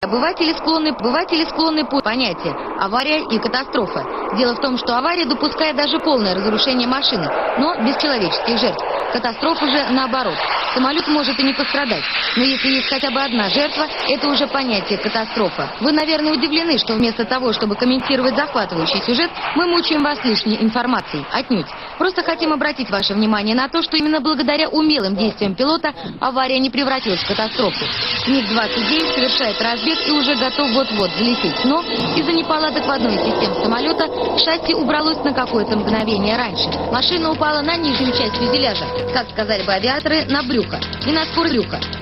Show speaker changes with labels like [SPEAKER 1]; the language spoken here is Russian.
[SPEAKER 1] Обыватели склонны по понятия авария и катастрофа. Дело в том, что авария допускает даже полное разрушение машины, но без человеческих жертв. Катастрофа же наоборот. Самолет может и не пострадать, но если есть хотя бы одна жертва, это уже понятие катастрофа. Вы, наверное, удивлены, что вместо того, чтобы комментировать захватывающий сюжет, мы мучаем вас лишней информацией. Отнюдь. Просто хотим обратить ваше внимание на то, что именно благодаря умелым действиям пилота авария не превратилась в катастрофу. МиГ-29 совершает разбег и уже готов вот-вот взлететь, но из-за неполадок в одной из систем самолета шасси убралось на какое-то мгновение раньше. Машина упала на нижнюю часть фюзеляжа, как сказали бы авиаторы, на брюхо, не на скорость брюха.